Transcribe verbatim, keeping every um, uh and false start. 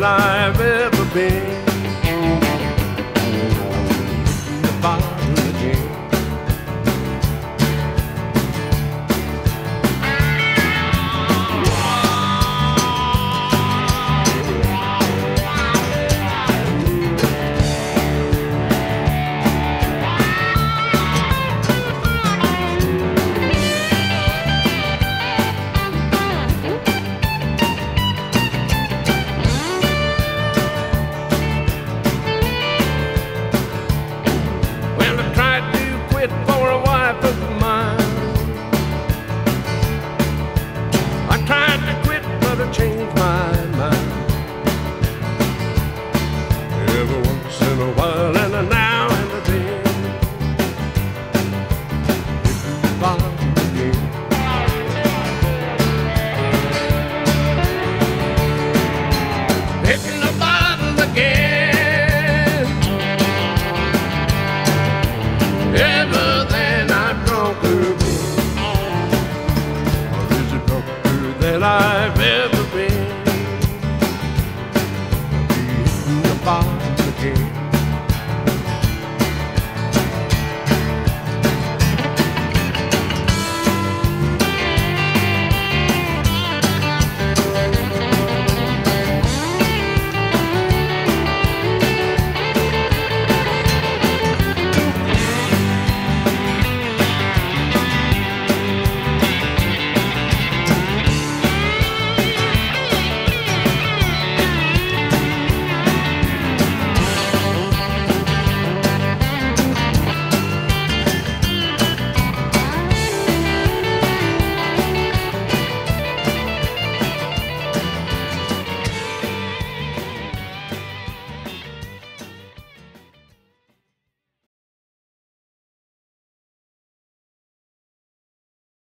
I've ever been. The bottle again. For a wife of mine, I tried to quit, but I changed my mind. Every once in a while, and a now and a then, hitting the bottom again. Hitting the bottom again. Ever than I've drunk her been, or is it drunker than I've ever been? I'll be hitting the bottom again.